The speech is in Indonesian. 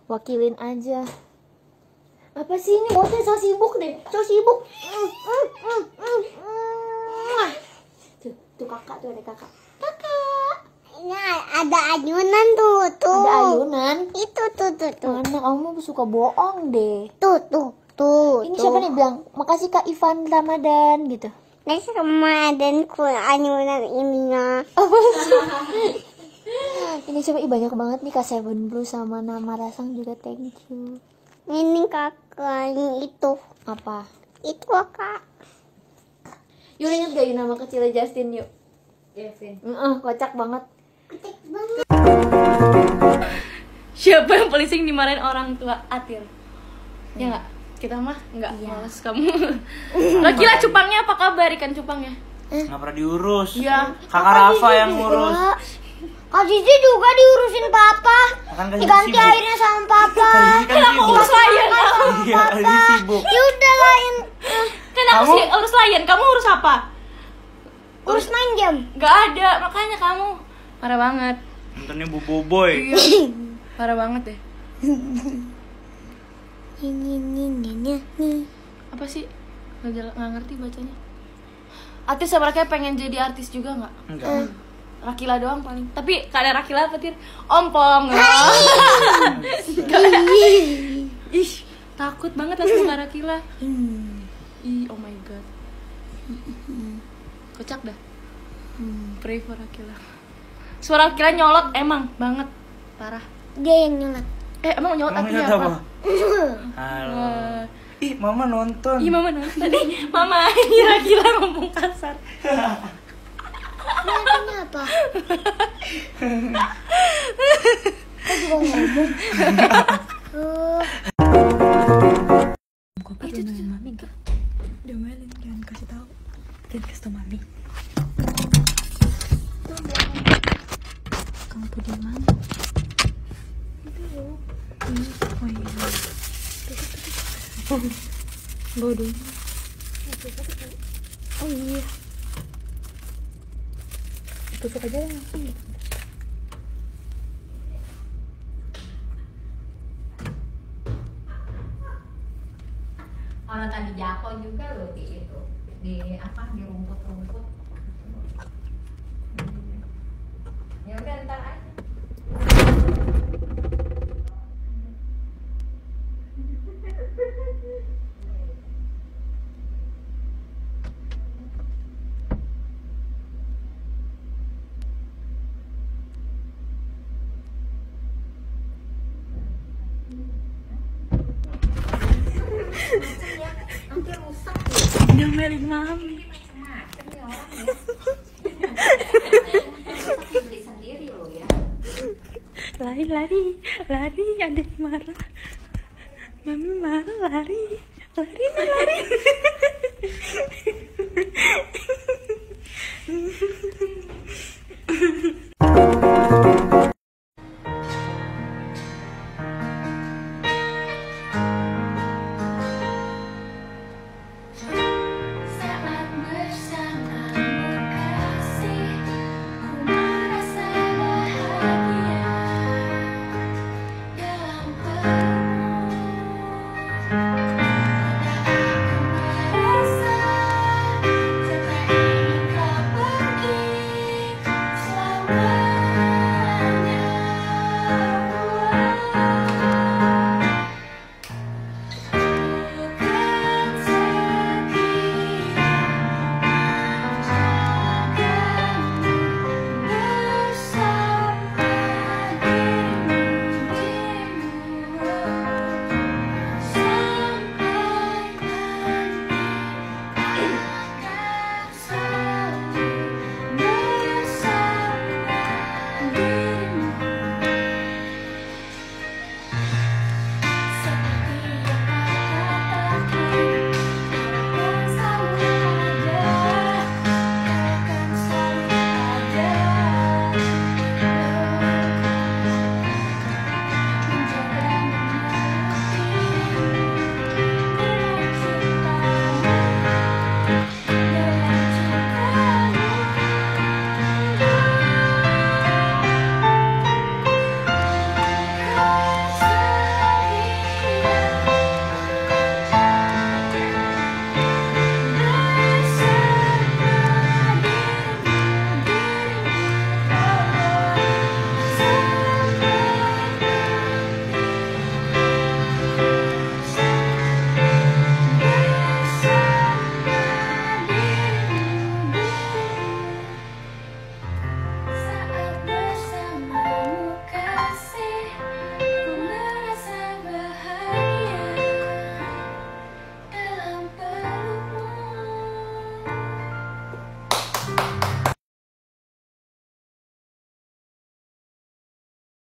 wakilin aja. Apa sih ini bosnya so sibuk deh, so sibuk. Tuh kakak tuh, ada kakak. Nah, ada ayunan tuh. Ada ayunan. Itu tuh. Mana kamu suka bohong deh. Tuh. Ini siapa nih bilang makasih Kak Ivan Ramadan gitu. Nah, sama adenku ayunan ininya. Ini coba banyak banget nih Kak Seven Blue sama nama Rasang juga, thank you. Ini kakaknya itu. Apa? Itu kakak. Yuk inget gak yuk nama kecilnya Justin yuk? Kevin. Kocak banget. Siapa yang paling sering dimarahin orang tua? Atil. Ya nggak? Kita mah nggak. Males kamu. Lagi lah cupangnya, apa kabar ikan cupangnya? Nggak pernah diurus. Iya. Kakak Rafa yang ngurus. Kak Cici juga diurusin papa. Kan Kak Cici Diganti sibuk. airnya sama papa. Kan sibuk. Urus layan. Iya, Kak Cici sibuk. Ya udah lain. Kan aku sih urus layan. Kamu urus apa? Urus main game. Gak ada, makanya kamu parah banget. Nontonnya Boboiboy. Iya. Parah banget deh. Nih. Apa sih? Nggak ngerti bacanya. Atil sama Rakila pengen jadi artis juga nggak? Enggak. Rakila doang paling. Tapi kalau ada Rakila apa Tir? Ompong. Ih, takut banget langsung ke Rakila. Ih, oh my god. Kocak dah. Pray for Rakila. Suara Rakila nyolot emang banget. Parah. Dia yang nyolot. Emang nyolot Emang artinya lihat apa? Halo. Ih, Mama nonton. Ih, Mama nonton. Mama, ini Rakila ngomong kasar. Artinya apa? Kok juga ngomong? Kopi domelin mami gak? Domelin, jangan kasih tahu. Jangan kasih tau mami. Kamu tuh di mana? Oh iya. Bodoh. Oh iya. Tusuk aja langsung. Orang tadi jatuh juga loh di itu, di apa, di rumput-rumput. Ya udah ntar aja. Domelin mami. Macem nih orang ya. Beli sendiri loh ya. Lari, ada yang marah. Mami marah, lari.